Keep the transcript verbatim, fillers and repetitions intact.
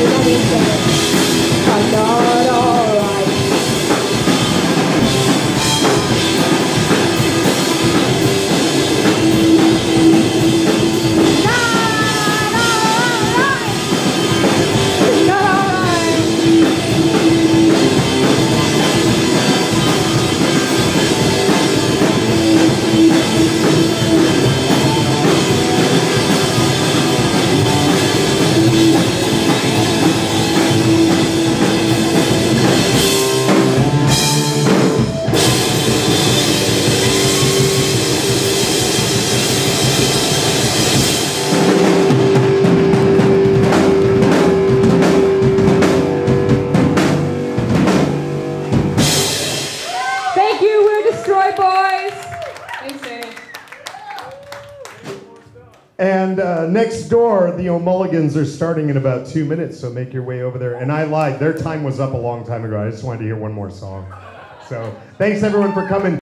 I'm not alright. Thank you, we're Destroy Boys. Thanks, Danny. And uh, next door, the O'Mulligans are starting in about two minutes, so make your way over there. And I lied, their time was up a long time ago. I just wanted to hear one more song. So thanks everyone for coming.